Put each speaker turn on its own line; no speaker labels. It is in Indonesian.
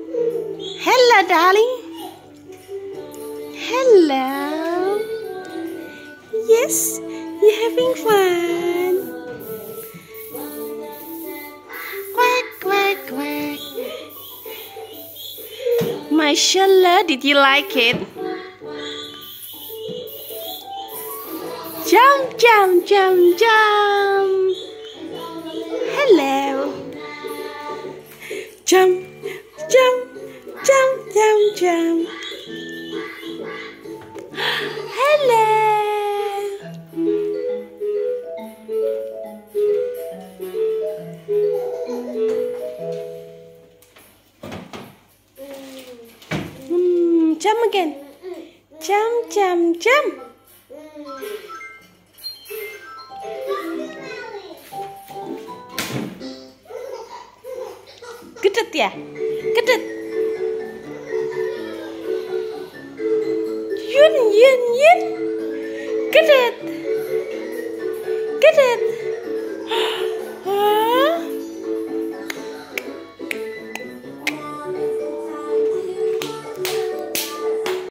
Hello, darling. Hello. Yes, you're having fun. Quack, quack, quack. Masya Allah, did you like it? Jump, jump, jump, jump. Hello. Jump, jump, jump, jump, jump. Hello. Jump again. Jump, jump, jump. Gedet ya? Gedet. Yun, yun, yun.